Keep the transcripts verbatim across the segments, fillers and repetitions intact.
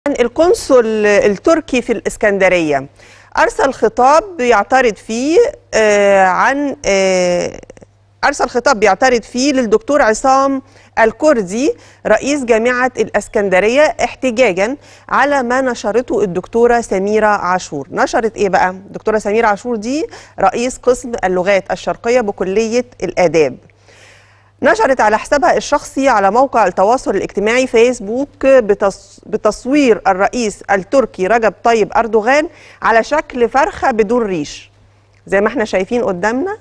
القنصل التركي في الإسكندرية أرسل خطاب يعترض فيه آه عن آه أرسل خطاب بيعترض فيه للدكتور عصام الكردي رئيس جامعة الإسكندرية احتجاجا على ما نشرته الدكتورة سميرة عاشور. نشرت إيه بقى؟ الدكتورة سميرة عاشور دي رئيس قسم اللغات الشرقية بكلية الآداب. نشرت على حسابها الشخصي على موقع التواصل الاجتماعي فيسبوك بتصوير الرئيس التركي رجب طيب أردوغان على شكل فرخة بدون ريش زي ما احنا شايفين قدامنا.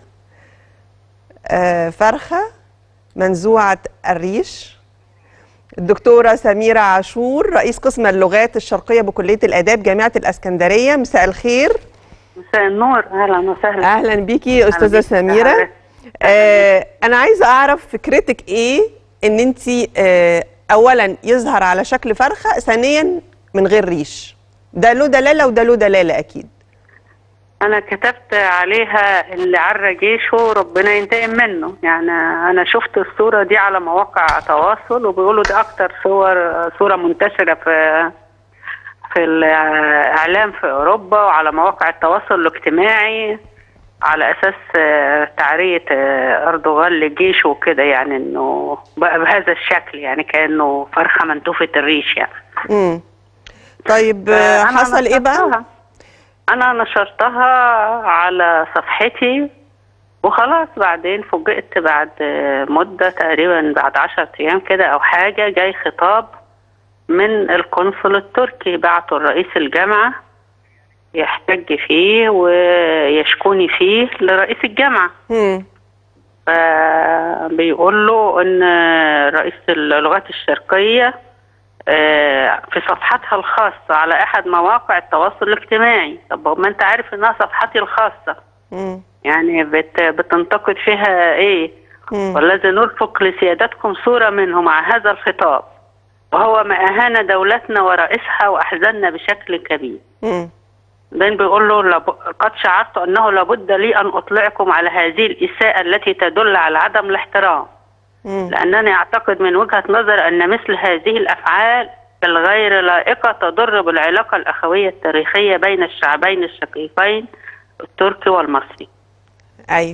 آه فرخة منزوعة الريش. الدكتورة سميرة عاشور رئيس قسم اللغات الشرقية بكلية الآداب جامعة الإسكندرية، مساء الخير. مساء النور، أهلا وسهلا. أهلا بيكي أستاذة سميرة. آه أنا عايزة أعرف فكرتك إيه إن أنت آه أولا يظهر على شكل فرخة، ثانيا من غير ريش. ده له دلالة وده له دلالة أكيد. أنا كتبت عليها اللي عرى جيشه ربنا ينتقم منه، يعني أنا شفت الصورة دي على مواقع تواصل وبيقولوا ده أكتر صور صورة منتشرة في في الإعلام في أوروبا وعلى مواقع التواصل الاجتماعي على أساس تعرية أردوغان لجيشه وكده، يعني إنه بقى بهذا الشكل، يعني كأنه فرخة منتوفة الريش يعني. امم طيب حصل إيه بقى؟ أنا نشرتها على صفحتي وخلاص، بعدين فوجئت بعد مدة تقريبا بعد عشرة أيام كده أو حاجة جاي خطاب من القنصل التركي بعته لرئيس الجامعة يحتج فيه ويشكوني فيه لرئيس الجامعة. امم فبيقول له إن رئيس اللغات الشرقية في صفحتها الخاصة على أحد مواقع التواصل الاجتماعي. طب ما أنت عارف إنها صفحتي الخاصة، مم. يعني بت بتنتقد فيها إيه؟ مم. والذي نرفق لسيادتكم صورة منه مع هذا الخطاب وهو ما أهان دولتنا ورئيسها وأحزننا بشكل كبير. مم. بعدين بيقول له لب... قد شعرت أنه لابد لي أن أطلعكم على هذه الإساءة التي تدل على عدم الاحترام، لأنني أعتقد من وجهة نظر أن مثل هذه الأفعال الغير لائقة تضر بالعلاقة الأخوية التاريخية بين الشعبين الشقيقين التركي والمصري. أيوة.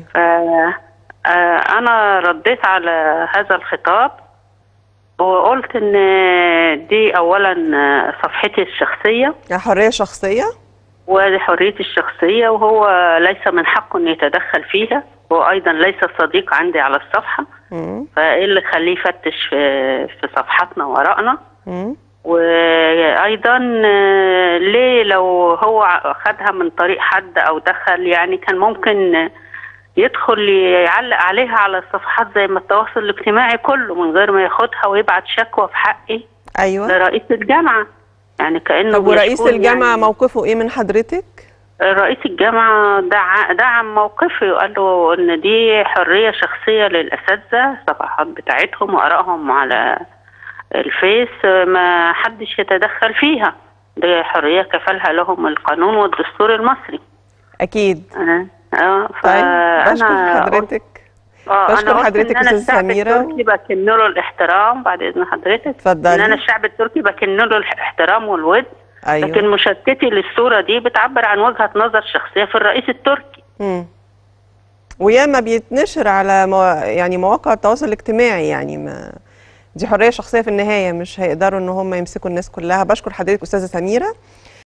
أنا رديت على هذا الخطاب وقلت إن دي أولا صفحتي الشخصية، حرية شخصية، ودي حريتي الشخصية وهو ليس من حقه أن يتدخل فيها، هو أيضا ليس صديق عندي على الصفحة. مم. فإيه اللي خليه يفتش في, في صفحتنا وراءنا؟ مم. وأيضا ليه لو هو خدها من طريق حد أو دخل، يعني كان ممكن يدخل يعلق عليها على الصفحات زي ما التواصل الاجتماعي كله من غير ما ياخدها ويبعت شكوى في حقي. أيوة. لرئيس الجامعة، يعني كأنه. طب ورئيس الجامعة يعني موقفه إيه من حضرتك؟ رئيس الجامعة دع... دعم موقفي وقال له ان دي حرية شخصية للأساتذة، الصفحات بتاعتهم وآرائهم على الفيس ما حدش يتدخل فيها، دي حرية كفلها لهم القانون والدستور المصري. أكيد. اه, آه طيب بشكر حضرتك. اه بشكر حضرتك استاذ سميرة. انا الشعب التركي بكن له الاحترام بعد اذن حضرتك. اتفضلي. ان انا الشعب التركي بكن له الاحترام والود. أيوة. لكن مشاركتي للصورة دي بتعبر عن وجهة نظر شخصية في الرئيس التركي. امم وياما بيتنشر على مو... يعني مواقع التواصل الاجتماعي، يعني ما دي حرية شخصية في النهاية، مش هيقدروا ان هم يمسكوا الناس كلها. بشكر حضرتك استاذة سميرة.